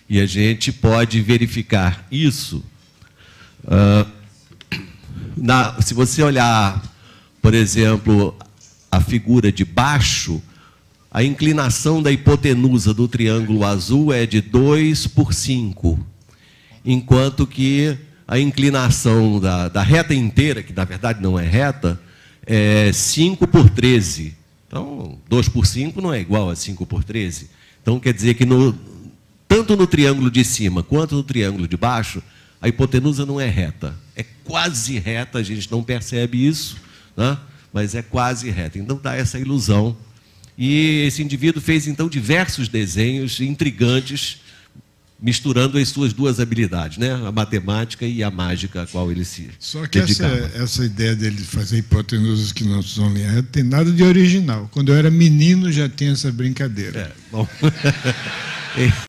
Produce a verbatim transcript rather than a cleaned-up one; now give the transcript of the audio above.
E a gente pode verificar isso. Uh, na, se você olhar, por exemplo, a figura de baixo, a inclinação da hipotenusa do triângulo azul é de dois por cinco, enquanto que a inclinação da, da reta inteira, que na verdade não é reta, é cinco por treze. Então, dois por cinco não é igual a cinco por treze. Então, quer dizer que no, tanto no triângulo de cima quanto no triângulo de baixo, a hipotenusa não é reta. É quase reta, a gente não percebe isso, né? Mas é quase reta. Então, dá essa ilusão. E esse indivíduo fez, então, diversos desenhos intrigantes, misturando as suas duas habilidades, né? A matemática e a mágica a qual ele se Só que essa, dedicava. essa ideia dele de fazer hipotenusas que não são lineares tem nada de original. Quando eu era menino já tinha essa brincadeira. É, bom.